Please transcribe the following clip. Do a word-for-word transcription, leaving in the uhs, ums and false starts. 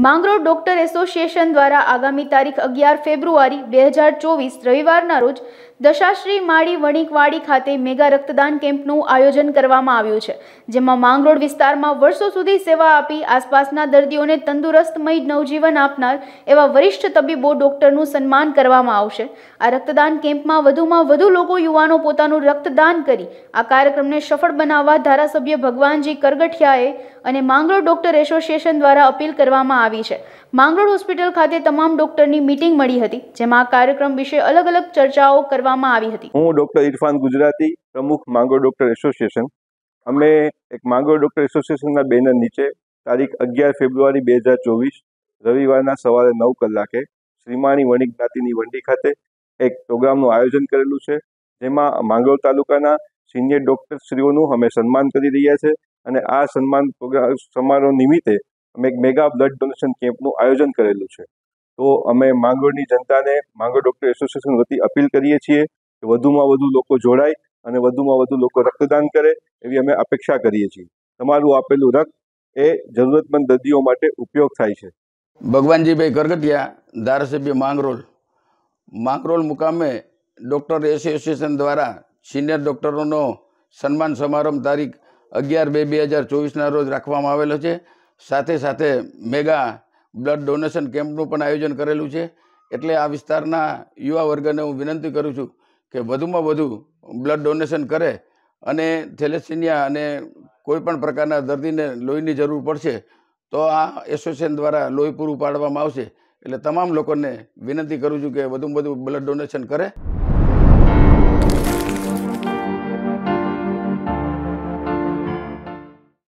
Mangrol doctor association દ્વારા આગામી તારીખ અગિયાર ફેબ્રુઆરી બે હજાર ચોવીસ રવિવારના રોજ દશાશ્રી માળી વણિકવાડી ખાતે મેગા રક્તદાન કેમ્પનું આયોજન કરવામાં આવ્યું છે, જેમાં માંગરોળ વિસ્તારમાં વર્ષો સુધી સેવા આપી આસપાસના દર્દીઓને તંદુરસ્તમય નવજીવન આપનાર એવા વરિષ્ઠ તબીબો ડોક્ટરનું સન્માન કરવામાં આવશે। આ રક્તદાન કેમ્પમાં વધુમાં વધુ લોકો યુવાનો પોતાનું રક્તદાન કરી આ કાર્યક્રમને સફળ બનાવવા ધારાસભ્ય ભગવાનજી કરગઠિયાએ અને માંગરોળ ડોક્ટર એસોસિએશન દ્વારા અપીલ કરવામાં આવી છે। માંગરોળ હોસ્પિટલ ખાતે તમામ ડોક્ટરની મીટિંગ મળી હતી, જેમાં આ કાર્યક્રમ વિશે અલગ અલગ ચર્ચાઓ કરવામાં આવી હતી। હું ડોક્ટર ઇરફાન ગુજરાતી, પ્રમુખ માંગરોળ ડોક્ટર એસોસિએશન। અમે એક માંગરોળ ડોક્ટર એસોસિએશનના બેનર નીચે તારીખ અગિયાર ફેબ્રુઆરી બે હજાર ચોવીસ રવિવારના સવારે નવ કલાકે શ્રીમાણી વણિક જ્ઞાતિની વંડી ખાતે એક પ્રોગ્રામનું આયોજન કરેલું છે, જેમાં માંગરોળ તાલુકાના સિનિયર ડોક્ટરશ્રીઓનું અમે સન્માન કરી રહ્યા છે અને આ સન્માન સમારોહ નિમિત્તે અમે એક મેગા બ્લડ ડોનેશન કેમ્પનું આયોજન કરેલું છે। તો અમે માંગરોળની જનતાને માંગરોળ ડોક્ટર એસોસિએશન વતી અપીલ કરીએ છીએ કે વધુમાં વધુ લોકો જોડાય અને વધુમાં વધુ લોકો રક્તદાન કરે એવી અમે અપેક્ષા કરીએ છીએ। તમારું આપેલું રક્ત એ જરૂરતમંદ દર્દીઓ માટે ઉપયોગ થાય છે। ભગવાનજીભાઈ કરગઠિયા, ધારાસભ્ય માંગરોળ માંગરોળ મુકામે ડૉક્ટર એસોસિએશન દ્વારા સિનિયર ડૉક્ટરોનો સન્માન સમારંભ તારીખ અગિયાર બે બે હજાર ચોવીસના રોજ રાખવામાં આવેલો છે। સાથે સાથે મેગા બ્લડ ડોનેશન કેમ્પનું પણ આયોજન કરેલું છે। એટલે આ વિસ્તારના યુવા વર્ગને હું વિનંતી કરું છું કે વધુમાં વધુ બ્લડ ડોનેશન કરે અને થેલેસેમિયા અને કોઈ પણ પ્રકારના દર્દીને લોહીની જરૂર પડશે તો આ એસોસિએશન દ્વારા લોહી પૂરું પાડવામાં આવશે। એટલે તમામ લોકોને વિનંતી કરું છું કે વધુમાં વધુ બ્લડ ડોનેશન કરે।